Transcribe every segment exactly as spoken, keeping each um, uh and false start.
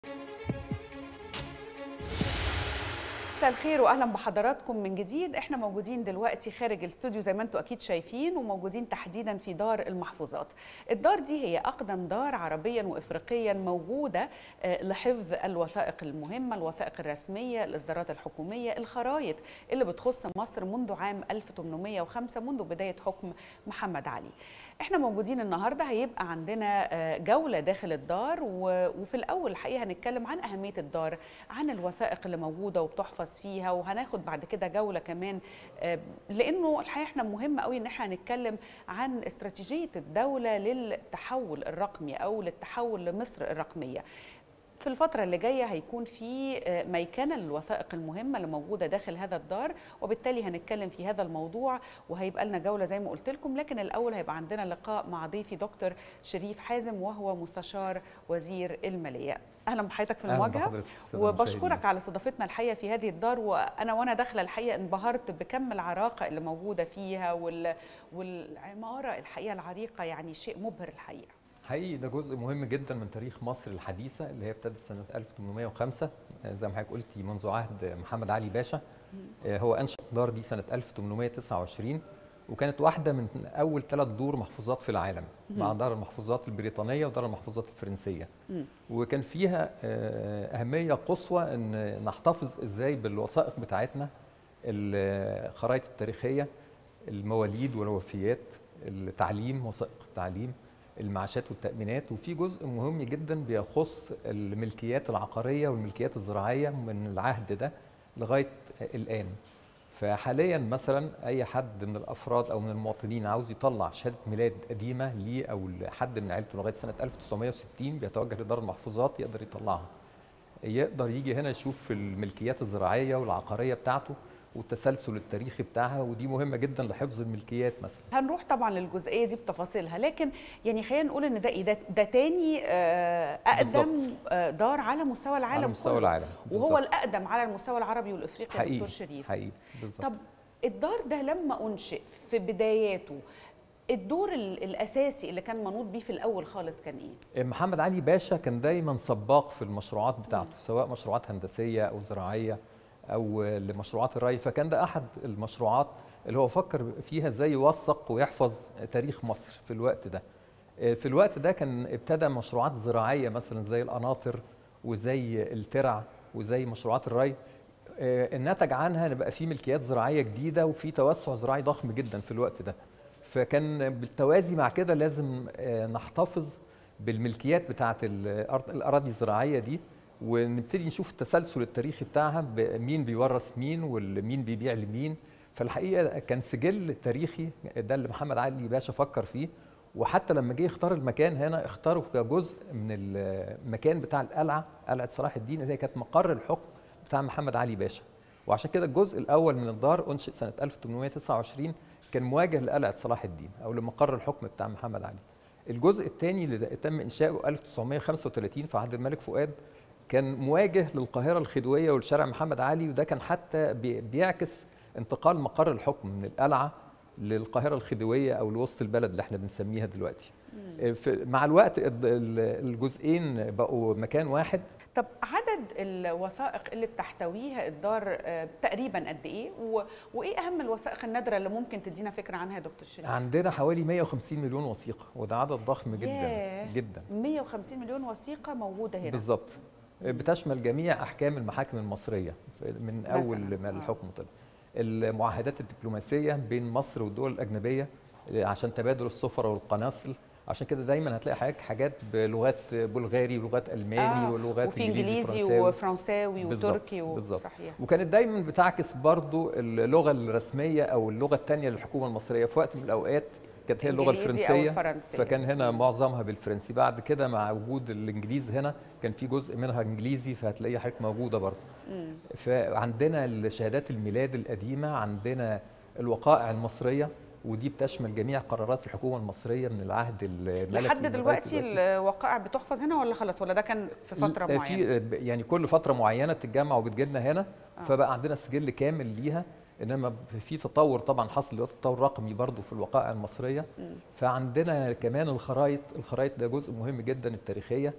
مساء الخير واهلا بحضراتكم من جديد. احنا موجودين دلوقتي خارج الاستوديو زي ما انتم اكيد شايفين، وموجودين تحديدا في دار المحفوظات. الدار دي هي اقدم دار عربيا وافريقيا موجوده لحفظ الوثائق المهمه، الوثائق الرسميه، الاصدارات الحكوميه، الخرائط اللي بتخص مصر منذ عام ألف وثمانمائة وخمسة، منذ بدايه حكم محمد علي. احنا موجودين النهارده، هيبقى عندنا جوله داخل الدار، وفي الاول الحقيقه هنتكلم عن اهميه الدار، عن الوثائق اللي موجوده وبتحفظ فيها، وهناخد بعد كده جوله كمان لانه الحقيقه احنا مهم قوي ان احنا هنتكلم عن استراتيجيه الدوله للتحول الرقمي او للتحول لمصر الرقميه. في الفترة اللي جاية هيكون في ميكنة للوثائق المهمة اللي موجودة داخل هذا الدار، وبالتالي هنتكلم في هذا الموضوع وهيبقى لنا جولة زي ما قلت لكم. لكن الأول هيبقى عندنا لقاء مع ضيفي دكتور شريف حازم، وهو مستشار وزير المالية. أهلا بحضرتك في المواجهة، وبشكرك على استضافتنا الحقيقة في هذه الدار. وأنا وأنا داخلة الحقيقة انبهرت بكم العراقة اللي موجودة فيها وال... والعمارة الحقيقة العريقة، يعني شيء مبهر الحقيقة. حقيقي ده جزء مهم جدا من تاريخ مصر الحديثة اللي هي ابتدت سنة ألف وثمانمائة وخمسة زي ما حضرتك قلتي، منذ عهد محمد علي باشا. هو أنشأ الدار دي سنة ألف وثمانمائة وتسعة وعشرين، وكانت واحدة من أول ثلاث دور محفوظات في العالم مع دار المحفوظات البريطانية ودار المحفوظات الفرنسية. وكان فيها أهمية قصوى أن نحتفظ إزاي بالوثائق بتاعتنا، الخرائط التاريخية، المواليد والوفيات، التعليم، وثائق التعليم، المعاشات والتأمينات. وفي جزء مهم جدا بيخص الملكيات العقارية والملكيات الزراعية من العهد ده لغاية الآن. فحاليا مثلا أي حد من الأفراد أو من المواطنين عاوز يطلع شهادة ميلاد قديمة ليه أو لحد من عيلته لغاية سنة ألف وتسعمائة وستين بيتوجه لدار المحفوظات يقدر يطلعها. يقدر يجي هنا يشوف الملكيات الزراعية والعقارية بتاعته والتسلسل التاريخي بتاعها، ودي مهمه جدا لحفظ الملكيات مثلا. هنروح طبعا للجزئيه دي بتفاصيلها، لكن يعني خلينا نقول ان ده ده, ده تاني اقدم بالزبط. دار على مستوى العالم على مستوى كله. العالم بالزبط. وهو الاقدم على المستوى العربي والافريقي يا دكتور شريف. حقيقي بالظبط. طب الدار ده لما انشئ في بداياته، الدور الاساسي اللي كان منوط بيه في الاول خالص كان ايه؟ محمد علي باشا كان دايما سباق في المشروعات بتاعته، م. سواء مشروعات هندسيه او زراعيه او لمشروعات الري. فكان ده احد المشروعات اللي هو فكر فيها ازاي يوثق ويحفظ تاريخ مصر في الوقت ده. في الوقت ده كان ابتدى مشروعات زراعيه مثلا زي القناطر وزي الترع وزي مشروعات الري، الناتج عنها ان بقى في ملكيات زراعيه جديده وفي توسع زراعي ضخم جدا في الوقت ده. فكان بالتوازي مع كده لازم نحتفظ بالملكيات بتاعه الاراضي الزراعيه دي، ونبتدي نشوف التسلسل التاريخي بتاعها، مين بيورث مين ومين بيبيع لمين. فالحقيقه كان سجل تاريخي ده اللي محمد علي باشا فكر فيه. وحتى لما جه يختار المكان هنا اختاره كجزء من المكان بتاع القلعه، قلعه صلاح الدين اللي هي كانت مقر الحكم بتاع محمد علي باشا. وعشان كده الجزء الاول من الدار انشئ سنه ألف وثمانمائة وتسعة وعشرين كان مواجه لقلعه صلاح الدين او لمقر الحكم بتاع محمد علي. الجزء الثاني اللي تم انشاؤه ألف وتسعمائة وخمسة وثلاثين في عهد الملك فؤاد كان مواجه للقاهرة الخديوية والشارع محمد علي، وده كان حتى بيعكس انتقال مقر الحكم من القلعة للقاهرة الخديوية أو لوسط البلد اللي احنا بنسميها دلوقتي. مع الوقت الجزئين بقوا مكان واحد. طب عدد الوثائق اللي بتحتويها الدار تقريبا قد ايه؟ وايه اهم الوثائق النادره اللي ممكن تدينا فكره عنها يا دكتور شريف؟ عندنا حوالي مئة وخمسين مليون وثيقه، وده عدد ضخم جدا جدا. مئة وخمسين مليون وثيقه موجوده هنا بالظبط، بتشمل جميع احكام المحاكم المصريه من اول ما الحكم طلع، المعاهدات الدبلوماسيه بين مصر والدول الاجنبيه عشان تبادل السفراء والقناصل. عشان كده دايما هتلاقي حاجات حاجات بلغات بلغاري ولغات الماني آه ولغات وفي انجليزي وفرنساوي وتركي بالظبط. صحيح. وكانت دايما بتعكس برضو اللغه الرسميه او اللغه الثانيه للحكومه المصريه. في وقت من الاوقات كانت هي اللغه الفرنسيه، فكان هنا معظمها بالفرنسي. بعد كده مع وجود الانجليز هنا كان في جزء منها انجليزي، فهتلاقيها حضرتك موجوده برضو. مم. فعندنا شهادات الميلاد القديمه، عندنا الوقائع المصريه، ودي بتشمل جميع قرارات الحكومه المصريه من العهد الملكي. لحد دلوقتي الوقائع بتحفظ هنا ولا خلاص، ولا ده كان في فتره معينه؟ في يعني كل فتره معينه بتتجمع وبتجي لنا هنا. آه. فبقى عندنا سجل كامل ليها، انما في تطور طبعا حصل دلوقتي، تطور رقمي برضو في الوقائع المصريه. م. فعندنا كمان الخرائط، الخرائط ده جزء مهم جدا التاريخيه،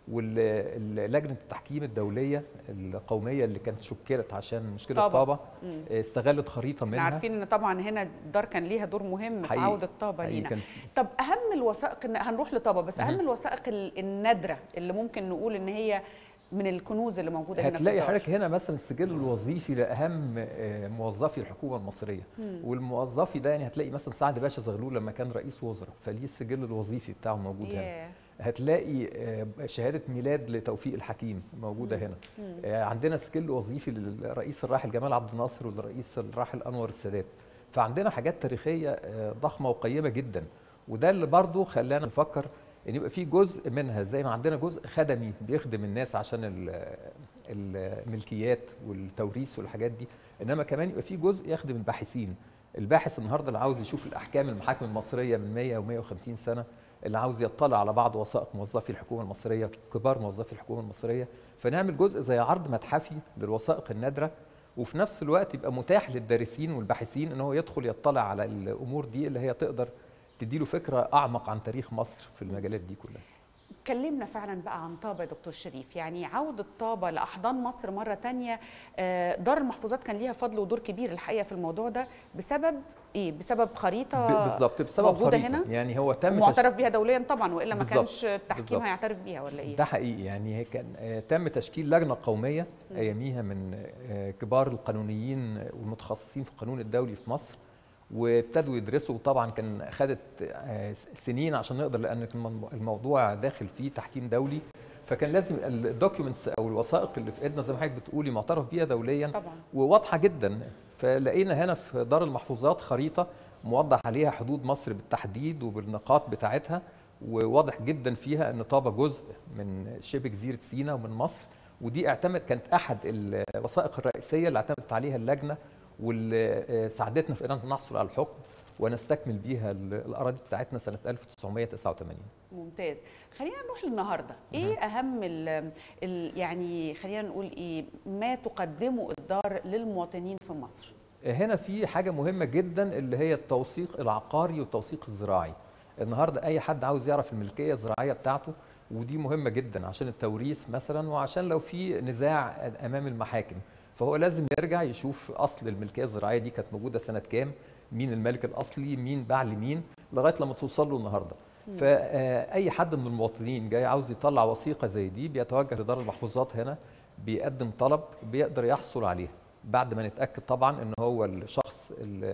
ولجنه التحكيم الدوليه القوميه اللي كانت شكلت عشان مشكله طابة. طابه استغلت خريطه منها. احنا عارفين ان طبعا هنا الدار كان ليها دور مهم في عوده طابه لينا. طب اهم الوثائق، هنروح لطابه بس اهم الوثائق النادره اللي ممكن نقول ان هي من الكنوز اللي موجوده هنا. هتلاقي حضرتك هنا مثلا السجل الوظيفي لاهم موظفي الحكومه المصريه، مم. والموظفي ده يعني هتلاقي مثلا سعد باشا زغلول لما كان رئيس وزراء فليه السجل الوظيفي بتاعه موجود yeah. هنا. هتلاقي شهاده ميلاد لتوفيق الحكيم موجوده مم. هنا. مم. عندنا سجل وظيفي للرئيس الراحل جمال عبد الناصر والرئيس الراحل انور السادات. فعندنا حاجات تاريخيه ضخمه وقيمه جدا، وده اللي برضو خلانا نفكر ان يبقى في جزء منها زي ما عندنا جزء خدمي بيخدم الناس عشان الملكيات والتوريث والحاجات دي، انما كمان يبقى في جزء يخدم الباحثين. الباحث النهارده اللي عاوز يشوف الاحكام المحاكم المصريه من مية ومية وخمسين سنه، اللي عاوز يطلع على بعض وثائق موظفي الحكومه المصريه، كبار موظفي الحكومه المصريه، فنعمل جزء زي عرض متحفي للوثائق النادره، وفي نفس الوقت يبقى متاح للدارسين والباحثين ان هو يدخل يطلع على الامور دي اللي هي تقدر تديله فكره اعمق عن تاريخ مصر في المجالات دي كلها. اتكلمنا فعلا بقى عن طابة يا دكتور شريف، يعني عودة طابة لأحضان مصر مرة تانية. دار المحفوظات كان ليها فضل ودور كبير الحقيقة في الموضوع ده بسبب ايه؟ بسبب خريطة بالظبط، بسبب موجودة خريطة هنا يعني هو تم معترف بيها دوليا طبعا، والا ما بالزبط. كانش التحكيم بالزبط. هيعترف بيها ولا ايه؟ ده حقيقي، يعني هي كان تم تشكيل لجنة قومية م. اياميها من كبار القانونيين والمتخصصين في القانون الدولي في مصر، وابتدوا يدرسوا. طبعا كان خدت سنين عشان نقدر، لان الموضوع داخل فيه تحكيم دولي، فكان لازم الدوكيومنتس او الوثائق اللي في ايدنا زي ما حضرتك بتقولي معترف بيها دوليا طبعا وواضحه جدا. فلقينا هنا في دار المحفوظات خريطه موضح عليها حدود مصر بالتحديد وبالنقاط بتاعتها، وواضح جدا فيها ان طابه جزء من شبه جزيره سيناء ومن مصر، ودي اعتمد كانت احد الوثائق الرئيسيه اللي اعتمدت عليها اللجنه واللي ساعدتنا في ان نحصل على الحكم ونستكمل بيها الاراضي بتاعتنا سنه ألف وتسعمية وتسعة وثمانين. ممتاز. خلينا نروح للنهارده، ايه اهم ال ال يعني خلينا نقول ايه ما تقدمه الدار للمواطنين في مصر؟ هنا في حاجه مهمه جدا اللي هي التوثيق العقاري والتوثيق الزراعي. النهارده اي حد عاوز يعرف الملكيه الزراعيه بتاعته، ودي مهمه جدا عشان التوريث مثلا، وعشان لو في نزاع امام المحاكم فهو لازم يرجع يشوف اصل الملكيه الزراعيه دي كانت موجوده سنه كام، مين الملك الاصلي، مين باع لمين، لغايه لما توصل له النهارده. فاي حد من المواطنين جاي عاوز يطلع وثيقه زي دي بيتوجه لدار المحفوظات هنا، بيقدم طلب بيقدر يحصل عليها بعد ما نتاكد طبعا ان هو الشخص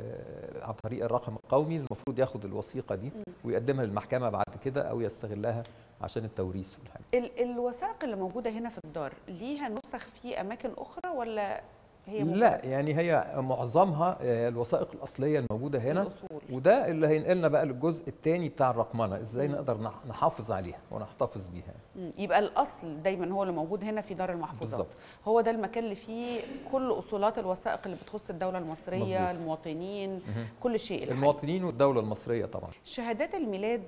عن طريق الرقم القومي المفروض ياخد الوثيقه دي ويقدمها للمحكمه بعد كده، او يستغلها عشان التوريث والحاجه. ال الوثائق اللي موجوده هنا في الدار ليها نسخ في اماكن اخرى ولا هي موجودة؟ لا، يعني هي معظمها الوثائق الاصليه الموجوده هنا الأصول. وده اللي هينقلنا بقى للجزء الثاني بتاع الرقمنه، ازاي نقدر نحافظ عليها ونحتفظ بيها. يبقى الاصل دايما هو اللي موجود هنا في دار المحفوظات بالزبط. هو ده المكان اللي فيه كل اصولات الوثائق اللي بتخص الدوله المصريه مزبوط. المواطنين مم. كل شيء المواطنين والدوله المصريه طبعا. شهادات الميلاد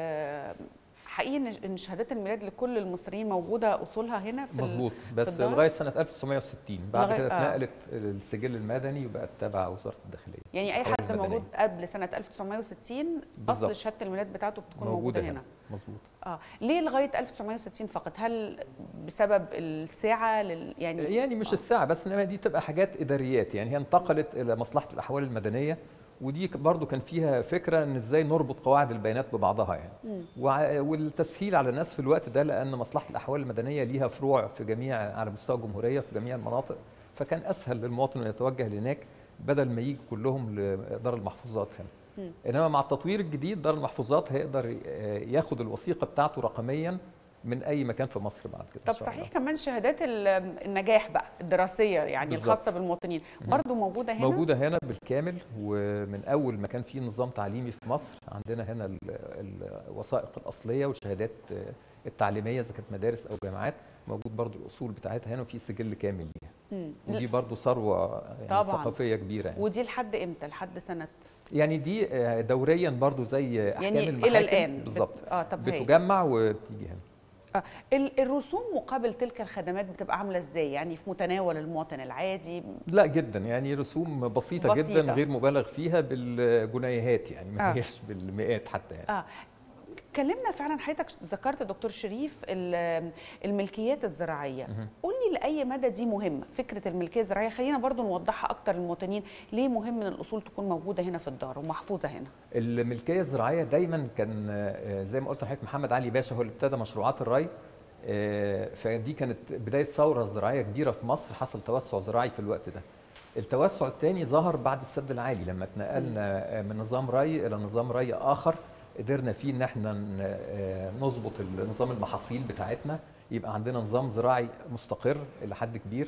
آه حقيقي ان شهادات الميلاد لكل المصريين موجوده اصولها هنا في مظبوط، بس لغايه سنه ألف وتسعمية وستين بعد كده اتنقلت آه. السجل المدني وبقت تبع وزاره الداخليه. يعني اي حد موجود قبل سنه ألف وتسعمية وستين بالزبط. اصل شهاده الميلاد بتاعته بتكون موجوده, موجودة هنا. مظبوط. اه ليه لغايه ألف وتسعمية وستين فقط؟ هل بسبب السعه لل... يعني يعني مش آه. السعه بس، انما دي تبقى حاجات اداريات، يعني هي انتقلت الى مصلحه الاحوال المدنيه، ودي برضو كان فيها فكره ان ازاي نربط قواعد البيانات ببعضها يعني م. والتسهيل على الناس في الوقت ده، لان مصلحه الاحوال المدنيه ليها فروع في جميع على مستوى الجمهوريه في جميع المناطق، فكان اسهل للمواطن انه يتوجه هناك بدل ما يجي كلهم لدار المحفوظات هنا. م. انما مع التطوير الجديد دار المحفوظات هيقدر ياخد الوثيقه بتاعته رقميا من اي مكان في مصر بعد كده. طب صحيح كمان شهادات النجاح بقى الدراسيه يعني بالزبط. الخاصه بالمواطنين برضو موجوده هنا؟ موجوده هنا بالكامل، ومن اول ما كان في نظام تعليمي في مصر عندنا هنا الوثائق الاصليه والشهادات التعليميه اذا كانت مدارس او جامعات، موجود برضو الاصول بتاعتها هنا وفي سجل كامل ليها. ودي برضو ثروه يعني ثقافيه كبيره يعني. ودي لحد امتى؟ لحد سنه؟ يعني دي دوريا برضو زي احكام يعني المحاكم الى الان بالظبط. بت... اه طب بتجمع وتيجي هنا. آه. الرسوم مقابل تلك الخدمات بتبقى عامله ازاي؟ يعني في متناول المواطن العادي؟ لا جدا، يعني رسوم بسيطه, بسيطة. جدا غير مبالغ فيها بالجنيهات، يعني ما هيش آه. بالمئات حتى يعني. اه كلمنا فعلا، حضرتك ذكرت دكتور شريف الملكيات الزراعيه، قول لي لاي مدى دي مهمه فكره الملكيه الزراعيه؟ خلينا برضو نوضحها اكتر للمواطنين، ليه مهم ان الاصول تكون موجوده هنا في الدار ومحفوظه هنا؟ الملكيه الزراعيه دايما كان زي ما قلت لحضرتك محمد علي باشا هو اللي ابتدى مشروعات الري، فدي كانت بدايه ثوره زراعيه كبيره في مصر، حصل توسع زراعي في الوقت ده. التوسع الثاني ظهر بعد السد العالي، لما اتنقلنا من نظام ري الى نظام ري اخر قدرنا فيه ان احنا نظبط نظام المحاصيل بتاعتنا، يبقى عندنا نظام زراعي مستقر الى حد كبير.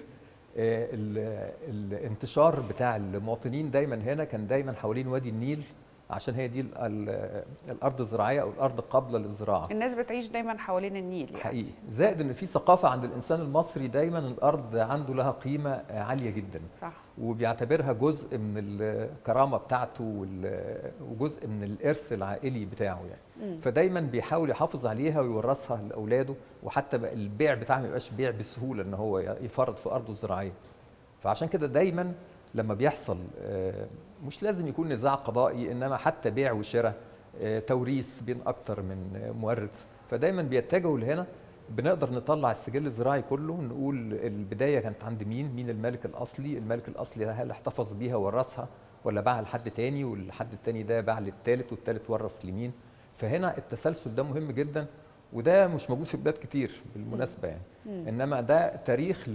الانتشار بتاع المواطنين دايما هنا كان دايما حوالين وادي النيل، عشان هي دي الارض الزراعيه او الارض قابله للزراعه. الناس بتعيش دايما حوالين النيل يعني. حقيقي، زائد ان في ثقافه عند الانسان المصري دايما الارض عنده لها قيمه عاليه جدا. صح. وبيعتبرها جزء من الكرامه بتاعته وجزء من الارث العائلي بتاعه يعني. م. فدايما بيحاول يحافظ عليها ويورثها لاولاده، وحتى البيع بتاعها ما يبقاش بيع بسهوله ان هو يفرط في ارضه الزراعيه. فعشان كده دايما لما بيحصل مش لازم يكون نزاع قضائي، انما حتى بيع وشراء، توريث بين اكتر من مورث، فدايما بيتجهوا لهنا. بنقدر نطلع السجل الزراعي كله، نقول البدايه كانت عند مين، مين المالك الاصلي، المالك الاصلي هل احتفظ بيها وورثها ولا باعها لحد تاني، والحد التاني ده باع للتالت والتالت ورث لمين. فهنا التسلسل ده مهم جدا، وده مش موجود في بلاد كتير بالمناسبه يعني. مم. انما ده تاريخ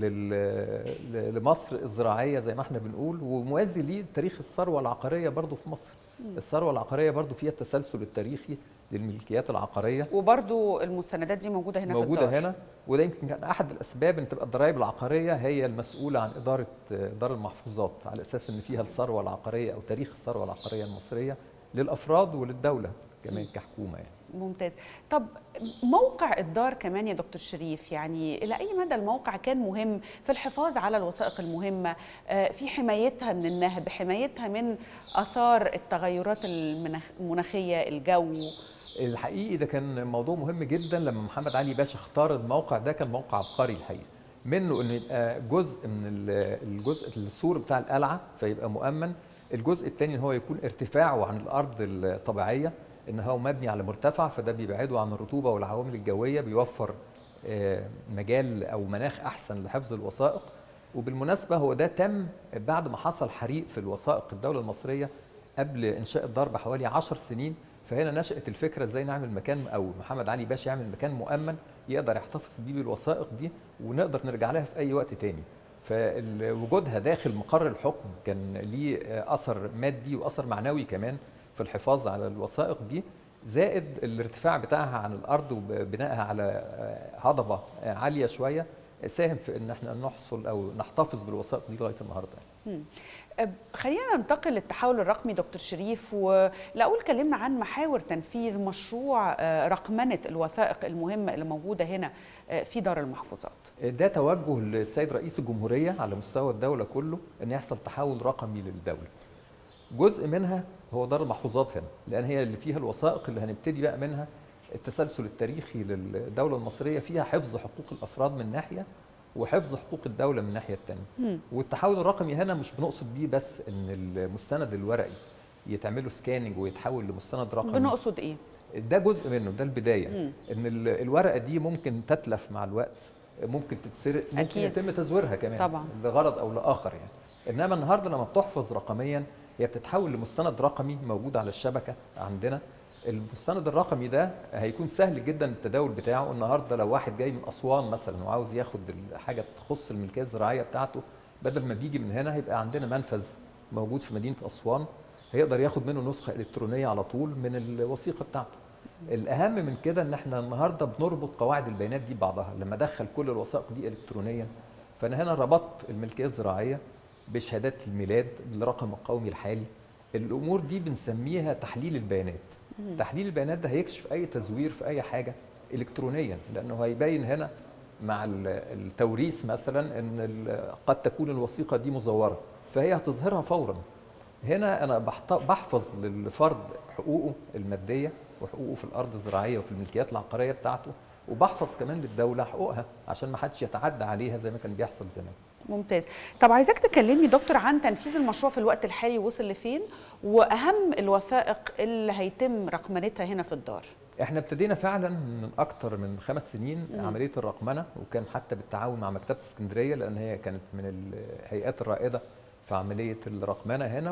لمصر الزراعيه زي ما احنا بنقول، وموازي ليه تاريخ الثروه العقاريه برضو في مصر. مم. الثروه العقاريه برضو فيها التسلسل التاريخي للملكيات العقاريه، وبرضو المستندات دي موجوده هنا موجودة في الدار. موجوده هنا، وده يمكن كان احد الاسباب ان تبقى الضرائب العقاريه هي المسؤوله عن اداره دار المحفوظات، على اساس ان فيها الثروه العقاريه او تاريخ الثروه العقاريه المصريه للافراد وللدوله كمان كحكومه يعني. ممتاز. طب موقع الدار كمان يا دكتور شريف، يعني إلى أي مدى الموقع كان مهم في الحفاظ على الوثائق المهمة، في حمايتها من النهب، حمايتها من آثار التغيرات المناخية، الجو؟ الحقيقي ده كان موضوع مهم جدا. لما محمد علي باشا اختار الموقع ده كان موقع عبقري الحقيقة، منه انه يبقى جزء من الجزء السور بتاع القلعة فيبقى مؤمن، الجزء الثاني ان هو يكون ارتفاعه عن الأرض الطبيعية، ان هو مبني على مرتفع، فده بيبعده عن الرطوبه والعوامل الجويه، بيوفر مجال او مناخ احسن لحفظ الوثائق. وبالمناسبه هو ده تم بعد ما حصل حريق في الوثائق الدوله المصريه قبل انشاء الدار بحوالي عشر سنين، فهنا نشأت الفكره ازاي نعمل مكان، او محمد علي باشا يعمل مكان مؤمن يقدر يحتفظ بيه بالوثائق دي ونقدر نرجع لها في اي وقت تاني. فوجودها داخل مقر الحكم كان ليه اثر مادي واثر معنوي كمان في الحفاظ على الوثائق دي، زائد الارتفاع بتاعها عن الارض وبنائها على هضبه عاليه شويه ساهم في ان احنا نحصل او نحتفظ بالوثائق دي لغايه النهارده. خلينا ننتقل للتحول الرقمي دكتور شريف، والاول كلمنا عن محاور تنفيذ مشروع رقمنه الوثائق المهمه اللي موجوده هنا في دار المحفوظات. ده توجه للسيد رئيس الجمهوريه على مستوى الدوله كله ان يحصل تحول رقمي للدوله. جزء منها هو دار المحفوظات هنا، لان هي اللي فيها الوثائق اللي هنبتدي بقى منها التسلسل التاريخي للدوله المصريه، فيها حفظ حقوق الافراد من ناحيه وحفظ حقوق الدوله من الناحيه الثانيه. والتحول الرقمي هنا مش بنقصد بيه بس ان المستند الورقي يتعمل له سكاننج ويتحول لمستند رقمي. بنقصد ايه؟ ده جزء منه، ده البدايه. مم. ان الورقه دي ممكن تتلف مع الوقت، ممكن تتسرق، ممكن أكيد. يتم تزويرها كمان طبعا لغرض او لاخر يعني. انما النهارده لما بتحفظ رقميا هي بتتحول لمستند رقمي موجود على الشبكه عندنا. المستند الرقمي ده هيكون سهل جدا التداول بتاعه. النهارده لو واحد جاي من اسوان مثلا وعاوز ياخد حاجه تخص الملكيه الزراعيه بتاعته، بدل ما بيجي من هنا هيبقى عندنا منفذ موجود في مدينه اسوان هيقدر ياخد منه نسخه الكترونيه على طول من الوثيقه بتاعته. الاهم من كده ان احنا النهارده بنربط قواعد البيانات دي ببعضها. لما ادخل كل الوثائق دي الكترونيا فانا هنا ربطت الملكيه الزراعيه بشهادات الميلاد بالرقم القومي الحالي. الامور دي بنسميها تحليل البيانات. مم. تحليل البيانات ده هيكشف اي تزوير في اي حاجه الكترونيا، لانه هيبين هنا مع التوريث مثلا ان قد تكون الوثيقه دي مزوره، فهي هتظهرها فورا. هنا انا بحفظ للفرد حقوقه الماديه وحقوقه في الارض الزراعيه وفي الملكيات العقاريه بتاعته، وبحفظ كمان للدوله حقوقها عشان ما حدش يتعدى عليها زي ما كان بيحصل زمان. ممتاز. طب عايزاك تكلمني دكتور عن تنفيذ المشروع في الوقت الحالي وصل لفين، واهم الوثائق اللي هيتم رقمنتها هنا في الدار. احنا ابتدينا فعلا من اكتر من خمس سنين مم. عمليه الرقمنه، وكان حتى بالتعاون مع مكتبه اسكندريه، لان هي كانت من الهيئات الرائده في عمليه الرقمنه هنا،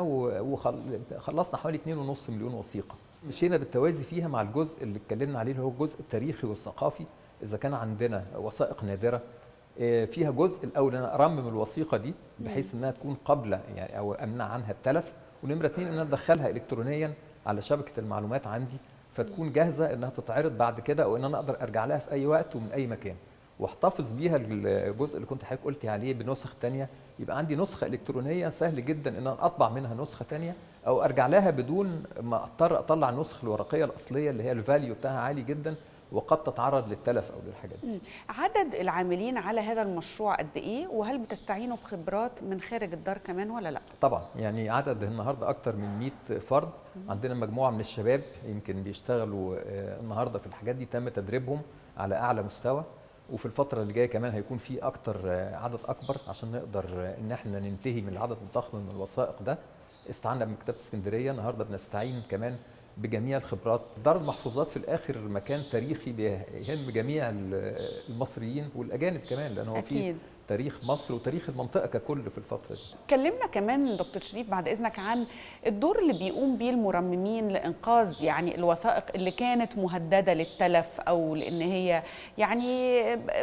وخلصنا حوالي اتنين ونص مليون وثيقه. مشينا بالتوازي فيها مع الجزء اللي اتكلمنا عليه اللي هو الجزء التاريخي والثقافي. اذا كان عندنا وثائق نادره فيها جزء الاول ان انا ارمم الوثيقه دي بحيث انها تكون قابله يعني او امنع عنها التلف، ونمره اثنين ان انا ادخلها الكترونيا على شبكه المعلومات عندي فتكون جاهزه انها تتعرض بعد كده، او ان انا اقدر ارجع لها في اي وقت ومن اي مكان، واحتفظ بيها الجزء اللي كنت حضرتك قلتي عليه بنسخ ثانيه. يبقى عندي نسخه الكترونيه سهل جدا ان انا اطبع منها نسخه ثانيه او ارجع لها بدون ما اضطر اطلع النسخه الورقيه الاصليه اللي هي الفاليو بتاعها عالي جدا وقد تتعرض للتلف او للحاجات دي. عدد العاملين على هذا المشروع قد ايه؟ وهل بتستعينوا بخبرات من خارج الدار كمان ولا لا؟ طبعا يعني عدد النهارده اكتر من مئة فرد. عندنا مجموعه من الشباب يمكن بيشتغلوا النهارده في الحاجات دي، تم تدريبهم على اعلى مستوى، وفي الفتره اللي جايه كمان هيكون في اكتر عدد اكبر عشان نقدر ان احنا ننتهي من العدد الضخم من الوثائق ده. استعنا بمكتبه اسكندريه، النهارده بنستعين كمان بجميع الخبرات. دار المحفوظات في الاخر مكان تاريخي بيهم جميع المصريين والاجانب كمان، لان هو فيه تاريخ مصر وتاريخ المنطقه ككل في الفتره دي. كلمنا كمان دكتور شريف بعد اذنك عن الدور اللي بيقوم بيه المرممين لانقاذ يعني الوثائق اللي كانت مهدده للتلف او لان هي يعني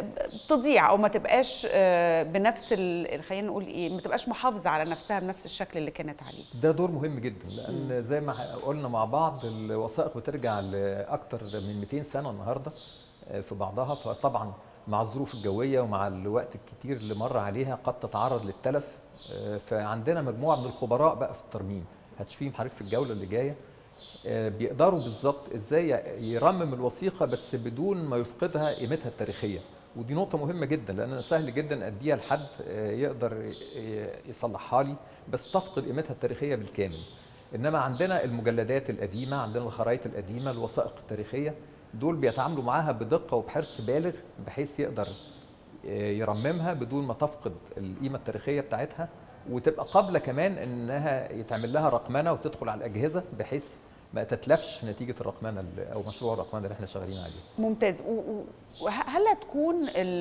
تضيع او ما تبقاش بنفس خلينا نقول ايه، ما تبقاش محافظه على نفسها بنفس الشكل اللي كانت عليه. ده دور مهم جدا، لان زي ما قلنا مع بعض الوثائق بترجع لاكثر من مئتين سنه النهارده في بعضها، فطبعا مع الظروف الجويه ومع الوقت الكتير اللي مر عليها قد تتعرض للتلف. فعندنا مجموعه من الخبراء بقى في الترميم، هتشوفيهم حضرتك في الجوله اللي جايه، بيقدروا بالظبط ازاي يرمم الوثيقه بس بدون ما يفقدها قيمتها التاريخيه. ودي نقطه مهمه جدا، لان سهل جدا اديها لحد يقدر يصلحها لي بس تفقد قيمتها التاريخيه بالكامل. انما عندنا المجلدات القديمه، عندنا الخرائط القديمه، الوثائق التاريخيه، دول بيتعاملوا معاها بدقه وبحرص بالغ بحيث يقدر يرممها بدون ما تفقد القيمه التاريخيه بتاعتها، وتبقى قابله كمان انها يتعمل لها رقمنه وتدخل على الاجهزه بحيث ما تتلفش نتيجه الرقمنه اللي او مشروع الرقمنه اللي احنا شغالين عليه. ممتاز. وهل هتكون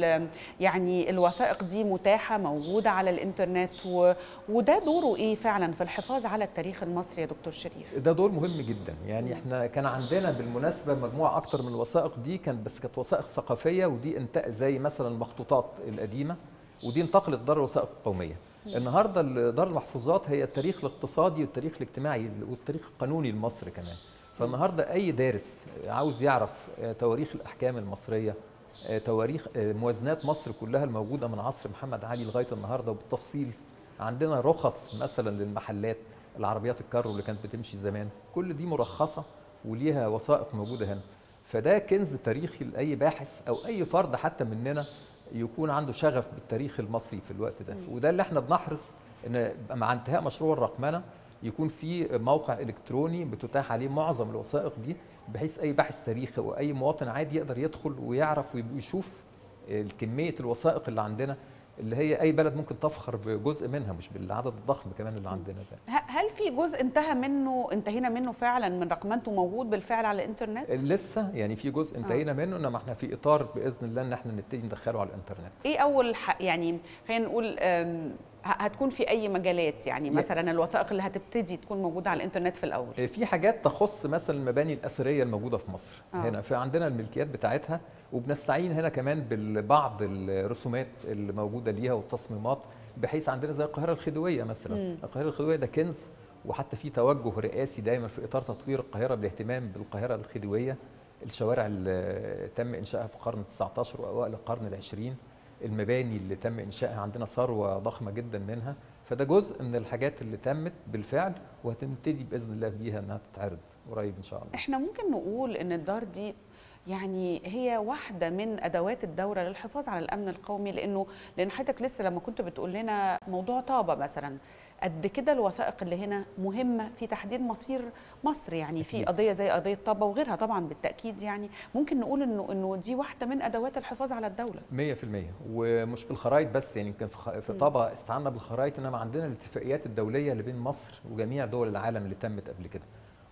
يعني الوثائق دي متاحه موجوده على الانترنت، وده دوره ايه فعلا في الحفاظ على التاريخ المصري يا دكتور شريف؟ ده دور مهم جدا. يعني احنا كان عندنا بالمناسبه مجموعه اكتر من الوثائق دي، كان بس كانت وثائق ثقافيه، ودي انتهى زي مثلا المخطوطات القديمه، ودي انتقلت دار الوثائق القوميه. النهارده دار المحفوظات هي التاريخ الاقتصادي والتاريخ الاجتماعي والتاريخ القانوني لمصر كمان. فالنهارده اي دارس عاوز يعرف تواريخ الاحكام المصريه، تواريخ موازنات مصر كلها الموجوده من عصر محمد علي لغايه النهارده وبالتفصيل. عندنا رخص مثلا للمحلات، العربيات الكارو اللي كانت بتمشي زمان، كل دي مرخصه وليها وثائق موجوده هنا. فده كنز تاريخي لاي باحث او اي فرد حتى مننا يكون عنده شغف بالتاريخ المصري في الوقت ده. وده اللي احنا بنحرص ان مع انتهاء مشروع الرقمنه يكون في موقع الكتروني بتتاح عليه معظم الوثائق دي، بحيث اي باحث تاريخي واي مواطن عادي يقدر يدخل ويعرف ويشوف كميه الوثائق اللي عندنا، اللي هي اي بلد ممكن تفخر بجزء منها مش بالعدد الضخم كمان اللي عندنا ده. هل في جزء انتهى منه انتهينا منه فعلا من رقمنته موجود بالفعل على الانترنت؟ لسه يعني في جزء انتهينا آه. منه، انما احنا في اطار باذن الله ان احنا نبتدي ندخله على الانترنت. ايه اول يعني خلينا نقول هتكون في اي مجالات يعني مثلا الوثائق اللي هتبتدي تكون موجوده على الانترنت في الاول؟ في حاجات تخص مثلا المباني الاثريه الموجوده في مصر آه. هنا في عندنا الملكيات بتاعتها، وبنستعين هنا كمان ببعض الرسومات اللي موجوده ليها والتصميمات، بحيث عندنا زي القاهره الخديويه مثلا. م. القاهره الخديويه ده كنز، وحتى في توجه رئاسي دايما في اطار تطوير القاهره بالاهتمام بالقاهره الخديويه. الشوارع اللي تم انشائها في القرن التاسع عشر واوائل القرن العشرين، المباني اللي تم انشائها عندنا ثروه ضخمه جدا منها. فده جزء من الحاجات اللي تمت بالفعل وهتبتدي باذن الله بيها انها تتعرض قريب ان شاء الله. احنا ممكن نقول ان الدار دي يعني هي واحدة من أدوات الدولة للحفاظ على الأمن القومي، لأنه لأن حضرتك لسه لما كنت بتقول لنا موضوع طابة مثلا، قد كده الوثائق اللي هنا مهمة في تحديد مصير مصر، يعني أكيد. في قضية زي قضية طابة وغيرها طبعا بالتأكيد، يعني ممكن نقول إنه إنه دي واحدة من أدوات الحفاظ على الدولة. مية في المية، ومش بالخرائط بس، يعني يمكن في طابة استعنا بالخرائط، إنما عندنا الاتفاقيات الدولية اللي بين مصر وجميع دول العالم اللي تمت قبل كده،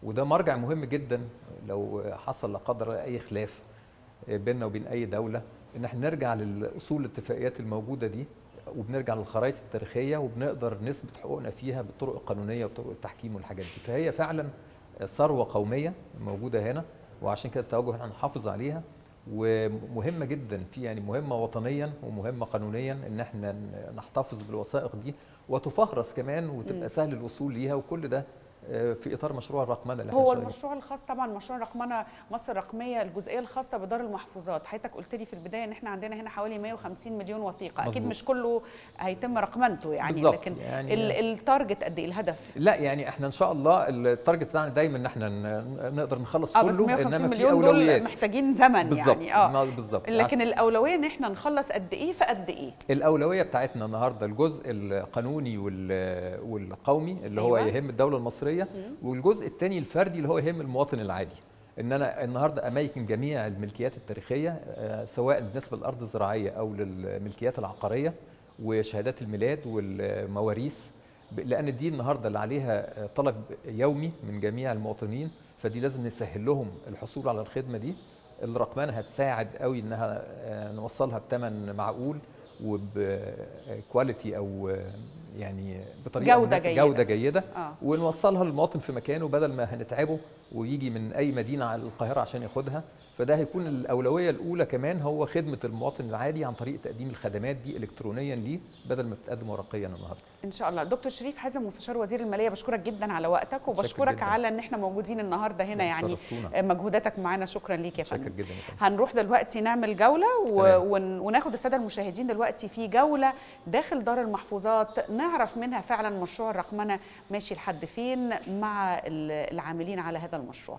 وده مرجع مهم جدا لو حصل لا قدر الله اي خلاف بيننا وبين اي دوله، ان احنا نرجع للاصول الاتفاقيات الموجوده دي، وبنرجع للخرائط التاريخيه وبنقدر نثبت حقوقنا فيها بالطرق القانونيه وطرق التحكيم والحاجات دي. فهي فعلا ثروه قوميه موجوده هنا، وعشان كده التوجه احنا نحافظ عليها، ومهمه جدا في يعني مهمه وطنيا ومهمه قانونيا ان احنا نحتفظ بالوثائق دي وتفهرس كمان وتبقى سهل الوصول ليها، وكل ده في اطار مشروع الرقمنه اللي هو المشروع الخاص طبعا مشروع الرقمنه مصر الرقميه، الجزئيه الخاصه بدار المحفوظات. حضرتك قلت لي في البدايه ان احنا عندنا هنا حوالي مئة وخمسين مليون وثيقه، مزبوط. اكيد مش كله هيتم رقمنته يعني، بالزبط. لكن يعني التارجت قد ايه الهدف؟ لا يعني احنا ان شاء الله التارجت بتاعنا دايما ان احنا نقدر نخلص آه كله، انما في اولويات دول محتاجين زمن بالزبط. يعني اه بالظبط. لكن الاولويه ان احنا نخلص قد ايه في قد ايه؟ الاولويه بتاعتنا النهارده الجزء القانوني والقومي اللي هو أيوة. يهم الدوله المصريه، والجزء الجزء الثاني الفردي اللي هو يهم المواطن العادي. ان انا النهارده اميكن جميع الملكيات التاريخيه سواء بالنسبه للارض الزراعيه او للملكيات العقاريه وشهادات الميلاد والمواريث، لان دي النهارده اللي عليها طلب يومي من جميع المواطنين، فدي لازم نسهل لهم الحصول على الخدمه دي. الرقمنه هتساعد قوي انها نوصلها بثمن معقول وبكواليتي او يعني بطريقه جوده جيده, جودة جيدة آه. ونوصلها للمواطن في مكانه بدل ما هنتعبه ويجي من اي مدينه على القاهره عشان ياخدها. فده هيكون الاولويه الاولى كمان هو خدمه المواطن العادي عن طريق تقديم الخدمات دي الكترونيا ليه بدل ما بتقدم ورقيا النهارده. ان شاء الله. دكتور شريف حازم مستشار وزير الماليه، بشكرك جدا على وقتك وبشكرك على ان احنا موجودين النهارده هنا، يعني شرفتونا. مجهوداتك معانا، شكرا ليك يا فندم. شكرا جدا. هنروح دلوقتي نعمل جوله ون... وناخد الساده المشاهدين دلوقتي في جوله داخل دار المحفوظات، نعرف منها فعلا مشروع الرقمنه ماشي لحد فين مع العاملين على هذا المشروع.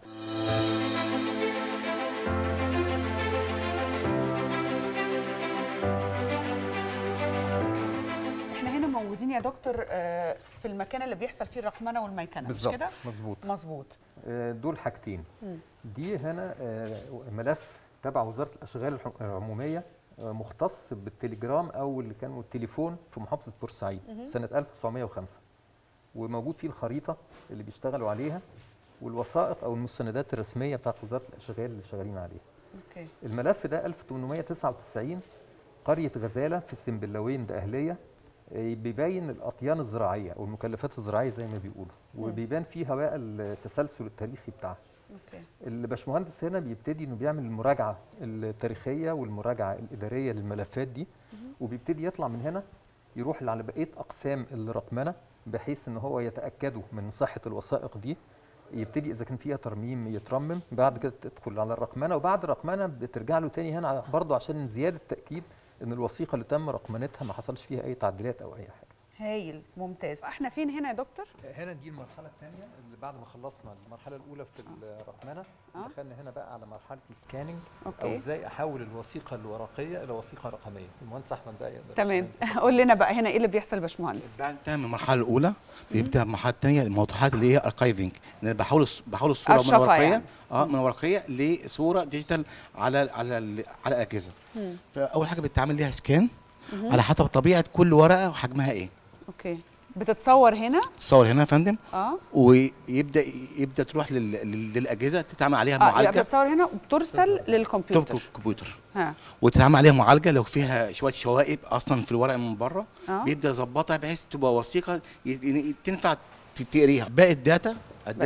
موجودين يا دكتور في المكان اللي بيحصل فيه الرقمنه والميكنه، مش كده؟ مظبوط مظبوط. دول حاجتين. دي هنا ملف تبع وزاره الاشغال العموميه مختص بالتليجرام او اللي كان التليفون في محافظه بورسعيد سنه ألف وتسعمائة وخمسة، وموجود فيه الخريطه اللي بيشتغلوا عليها والوثائق او المستندات الرسميه بتاعت وزاره الاشغال اللي شغالين عليها. اوكي. الملف ده ألف وثمانمائة وتسعة وتسعين قريه غزاله في السنبلاوين ده اهليه، بيبين الاطيان الزراعيه او المكلفات الزراعيه زي ما بيقولوا، وبيبان فيها بقى التسلسل التاريخي بتاعها. اوكي. الباشمهندس هنا بيبتدي انه بيعمل المراجعه التاريخيه والمراجعه الاداريه للملفات دي، وبيبتدي يطلع من هنا يروح على بقيه اقسام الرقمنه بحيث ان هو يتاكدوا من صحه الوثائق دي، يبتدي اذا كان فيها ترميم يترمم، بعد كده تدخل على الرقمنه، وبعد الرقمنه بترجع له تاني هنا برضه عشان زياده تاكيد ان الوثيقه اللي تم رقمنتها ما حصلش فيها اي تعديلات او اي حاجه. هايل، ممتاز. احنا فين هنا يا دكتور؟ هنا دي المرحله الثانيه اللي بعد ما خلصنا المرحله الاولى في الرقمنه، آه. دخلنا هنا بقى على مرحله السكاننج، او ازاي احول الوثيقه الورقيه الى وثيقه رقميه. المهندس احمد بقى يقدر. تمام. قول لنا بقى هنا ايه اللي بيحصل يا باشمهندس؟ بعد من المرحله الاولى بيبدا المرحله الثانيه الموضوعات اللي هي اركايفنج، ان انا بحول بحول الصوره من ورقيه يعني. اه من ورقيه لصوره ديجيتال على على على اجهزه. فاول حاجه بتتعمل ليها سكان على حسب طبيعه كل ورقه وحجمها ايه. اوكي. بتتصور هنا؟ تتصور هنا يا فندم. اه ويبدا يبدا تروح لل... للاجهزه تتعمل عليها آه معالجه. بتتصور هنا وبترسل للكمبيوتر. الكمبيوتر. ها. وتتعمل عليها معالجه لو فيها شويه شوائب اصلا في الورقه من بره، آه. بيبدا يظبطها بحيث تبقى وثيقه تنفع تقريها. باقي الداتا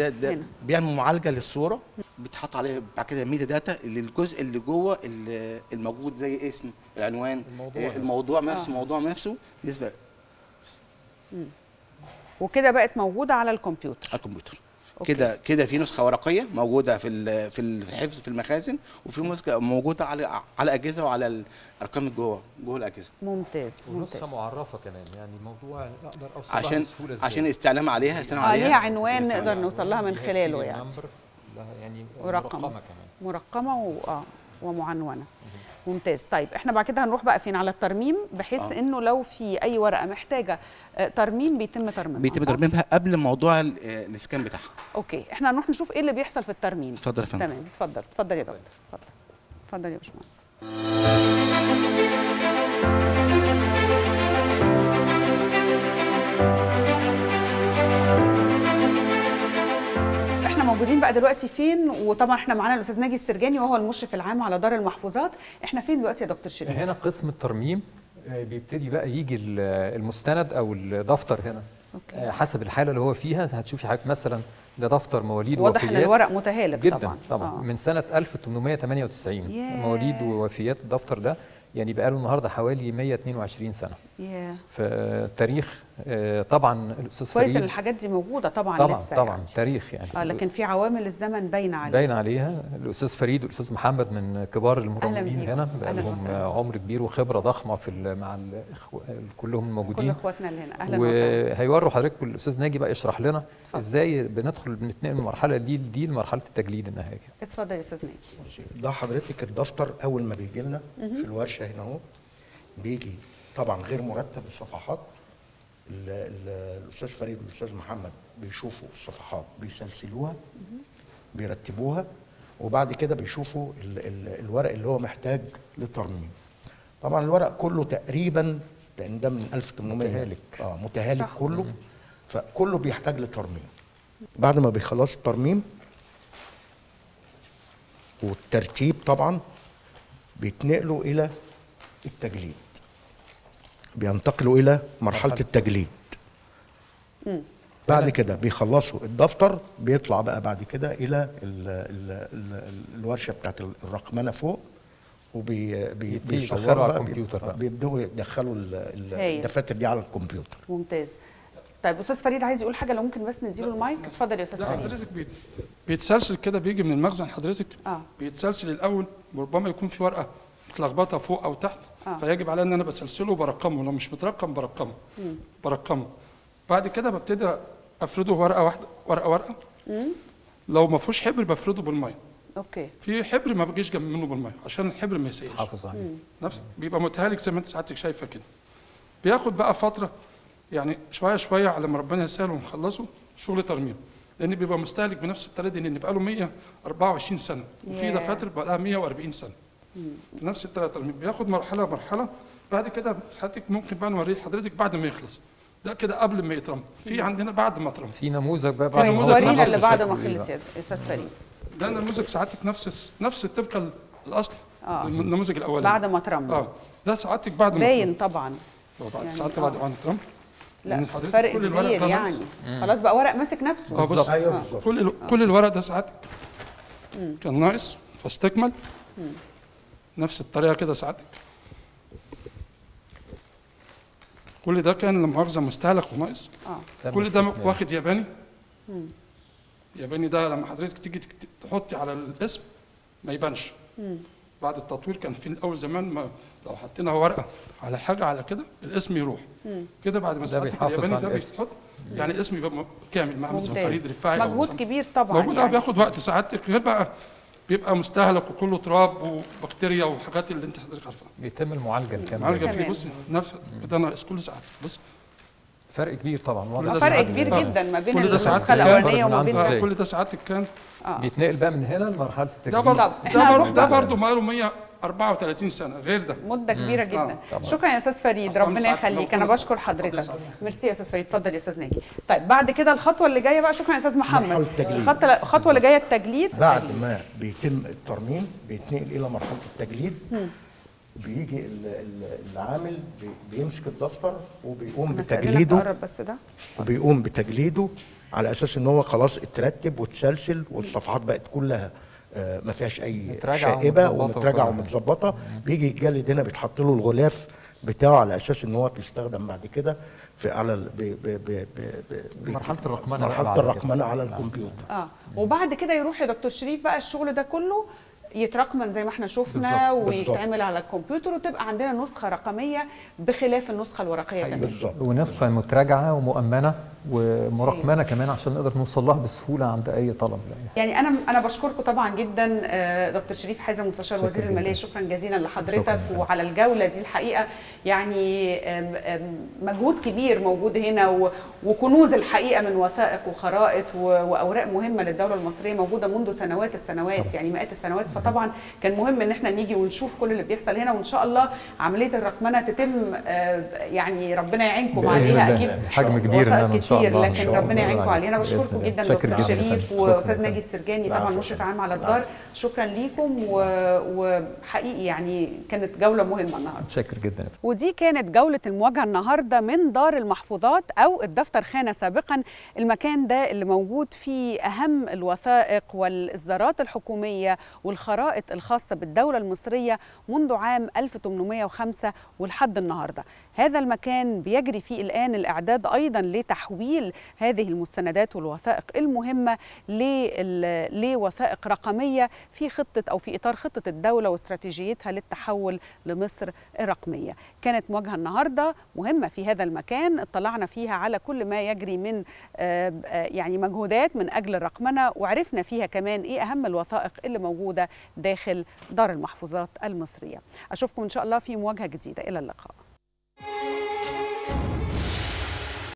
بيعمل معالجه للصوره، بيتحط عليها بعد كده ميتا داتا للجزء اللي جوه الموجود زي اسم العنوان الموضوع, الموضوع نفسه آه. الموضوع نفسه بالنسبه وكده بقت موجوده على الكمبيوتر. على الكمبيوتر كده كده في نسخه ورقيه موجوده في في الحفظ في المخازن، وفي نسخه موجوده على على اجهزه وعلى الارقام جوه جوه الاجهزه. ممتاز. ونسخه معرفه كمان، يعني الموضوع اقدر اوصل عشان بسهوله عشان استعلام عليها استعلام آه عليها ليها عنوان نقدر نوصل لها من خلاله يعني. يعني مرقمه كمان مرقمه و... اه ومعنونه. ممتاز. طيب احنا بعد كده هنروح بقى فين؟ على الترميم، بحيث آه. انه لو في اي ورقه محتاجه ترميم بيتم ترميمها. بيتم ترميمها قبل موضوع الاسكان بتاعها. اوكي. احنا هنروح نشوف ايه اللي بيحصل في الترميم. اتفضل يا فندم. تمام. اتفضل اتفضل يا دكتور. اتفضل اتفضل يا باشمهندس. موجودين بقى دلوقتي فين، وطبعا احنا معانا الاستاذ ناجي السرجاني وهو المشرف العام على دار المحفوظات، احنا فين دلوقتي يا دكتور شريف؟ هنا قسم الترميم بيبتدي بقى يجي المستند او الدفتر هنا. أوكي. حسب الحاله اللي هو فيها. هتشوفي حضرتك مثلا ده دفتر مواليد واضح ووفيات، ان الورق متهالك جدا طبعا طبعا آه. من سنه ألف وثمانمائة وثمانية وتسعين yeah. مواليد ووفيات الدفتر ده، يعني بقى له النهارده حوالي مائة واثنين وعشرين سنه. yeah. في تاريخ طبعا الاستاذ فريد. كويس ان الحاجات دي موجوده طبعا طبعا لسه طبعا يعني. تاريخ يعني اه لكن في عوامل الزمن باينه عليها باينه عليها. الاستاذ فريد والاستاذ محمد من كبار المرممين هنا، بقى لهم عمر كبير وخبره ضخمه في مع الإخو... كلهم الموجودين، كل اخواتنا اللي هنا. اهلا وسهلا. وهيوروا حضرتك الاستاذ ناجي بقى يشرح لنا فضل. ازاي بندخل بنتنقل من المرحله دي دي لمرحله التجليد النهائي. اتفضل يا استاذ ناجي. ده حضرتك الدفتر اول ما بيجي لنا في الورشه هنا اهو، بيجي طبعا غير مرتب الصفحات. الاستاذ فريد والاستاذ محمد بيشوفوا الصفحات، بيسلسلوها، بيرتبوها، وبعد كده بيشوفوا ال ال الورق اللي هو محتاج لترميم. طبعا الورق كله تقريبا، لان ده من ألف وثمانمائة متهالك اه متهالك كله، فكله بيحتاج لترميم. بعد ما بيخلصوا الترميم والترتيب طبعا بيتنقلوا الى التجليد، بينتقلوا الى مرحله التجليد. مم. بعد كده بيخلصوا الدفتر، بيطلع بقى بعد كده الى ال ال ال الورشه بتاعت الرقمنه فوق، وبيصوروا على الكمبيوتر، بيبداوا يدخلوا الدفاتر دي على الكمبيوتر. ممتاز. طيب استاذ فريد عايز يقول حاجه، لو ممكن بس نديله المايك. اتفضل يا استاذ فريد. حضرتك بيت... بيتسلسل كده، بيجي من المخزن حضرتك اه بيتسلسل الاول، وربما يكون في ورقه متلخبطه فوق او تحت آه. فيجب علي ان انا بسلسله وبرقمه، لو مش مترقم برقمه مم. برقمه بعد كده ببتدي افرده ورقه واحده ورقه ورقه. مم. لو ما فيهوش حبر بفرده بالميه. اوكي. في حبر ما بجيش جنب منه بالميه عشان الحبر ما يسيلش، حافظ عليه، نفس بيبقى متهالك زي ما انت سعادتك شايفه كده. بياخد بقى فتره يعني شويه شويه على ما ربنا يسهل ونخلصه شغل ترميم، لان بيبقى مستهلك بنفس الطريقه دي، لان بقى له مائة وأربعة وعشرين سنه، وفي دفاتر بقى لها مائة وأربعين سنه. نفس الطريقه الترميم بياخد مرحله مرحله. بعد كده حضرتك ممكن بقى نوريه لحضرتك بعد ما يخلص. ده كده قبل ما يترمم. في عندنا بعد ما اترمم في نموذج بقى بعد ما ورينا اللي بعد ما خلص يا استاذ فريد. ده نموذج سعادتك نفس نفس طبق الاصل آه. النموذج الاولاني بعد ما اترمم. اه ده سعادتك بعد ما باين طبعا يعني سعادتك بعد ما اترمم. لا فرق كبير يعني. خلاص بقى ورق ماسك نفسه. اه بص ايوه كل كل الورق ده سعادتك كان ناقص فاستكمل. مم. نفس الطريقه كده سعادتك. كل ده كان لمؤاخذه مستهلك وناقص. اه كل ده واخد ياباني. مم. ياباني ده لما حضرتك تيجي تحطي على الاسم ما يبانش. مم. بعد التطوير كان في الاول زمان ما لو حطينا ورقه على حاجه على كده الاسم يروح. مم. كده بعد ما ساعتك الياباني ده بيتحط يعني الاسم يبقى كامل مع مثلا فريد رفاعي. مجهود كبير طبعا موجود يعني. بياخد وقت سعادتك، غير بقى بيبقى مستهلك وكله تراب وبكتيريا وحاجات اللي انت حضرتك عارفها. بيتم المعالجه الكامله. المعالجه فيه بص نفس ده ناقص كل ساعتك بص. فرق كبير طبعا واضح. فرق كبير آه. جدا ما بين النسخه الاولانيه وما بين كل ده سعادتك كان آه. بيتنقل بقى من هنا لمرحله التجديد. ده برضه ده برضه ده برضه ما له مائة وأربعة وثلاثين سنه غير ده مده كبيره جدا. آه. شكرا يا استاذ فريد، ربنا يخليك. انا بشكر حضرتك. ميرسي يا استاذ فريد. اتفضل يا استاذ ناجي. طيب بعد كده الخطوه اللي جايه بقى. شكرا يا استاذ محمد. الخطوه اللي جايه التجليد. بعد ما بيتم الترميم بيتنقل الى مرحله التجليد. م. بيجي العامل بيمسك الدفتر وبيقوم بتجليده بس ده وبيقوم بتجليده على اساس ان هو خلاص اترتب واتسلسل والصفحات بقت كلها ما فيهاش اي شائبه ومتراجعه ومتظبطه. بيجي يتجلد هنا بيتحط له الغلاف بتاعه على اساس ان هو بيستخدم بعد كده في على مرحله الرقمنه مرحله الرقمنه على الكمبيوتر. اه وبعد كده يروح يا دكتور شريف بقى الشغل ده كله يترقمن زي ما احنا شفنا ويتعمل على الكمبيوتر وتبقى عندنا نسخه رقميه بخلاف النسخه الورقيه تماما. بالظبط. ونسخه متراجعه ومؤمنه ومرقمنه كمان عشان نقدر نوصل لها بسهوله عند اي طلب. يعني انا انا بشكركم طبعا جدا دكتور شريف حازم مستشار وزير الماليه، شكرا جزيلا لحضرتك شكرا. وعلى الجوله دي الحقيقه يعني مجهود كبير موجود هنا، وكنوز الحقيقه من وثائق وخرائط واوراق مهمه للدوله المصريه موجوده منذ سنوات السنوات، يعني مئات السنوات. فطبعا كان مهم ان احنا نيجي ونشوف كل اللي بيحصل هنا، وان شاء الله عمليه الرقمنه تتم، يعني ربنا يعينكم عليها. اكيد حجم كبير ان شاء الله، لكن ربنا يعينكم عليها. انا بشكركم جدا دكتور شريف واستاذ ناجي السرجاني طبعا مشرف عام على الدار. شكرا ليكم، وحقيقي يعني كانت جوله مهمه النهارده. شكر جدا. ودي كانت جوله المواجهه النهارده من دار المحفوظات او الدفتر خانه سابقا، المكان ده اللي موجود فيه اهم الوثائق والاصدارات الحكوميه والخرائط الخاصه بالدوله المصريه منذ عام ألف وثمانمائة وخمسة ولحد النهارده. هذا المكان بيجري فيه الان الاعداد ايضا لتحويل هذه المستندات والوثائق المهمه لوثائق رقميه في خطه او في اطار خطه الدوله واستراتيجيتها للتحول لمصر الرقميه. كانت مواجهه النهارده مهمه في هذا المكان، اطلعنا فيها على كل ما يجري من يعني مجهودات من اجل الرقمنه، وعرفنا فيها كمان ايه اهم الوثائق اللي موجوده داخل دار المحفوظات المصريه. اشوفكم ان شاء الله في مواجهه جديده. الى اللقاء.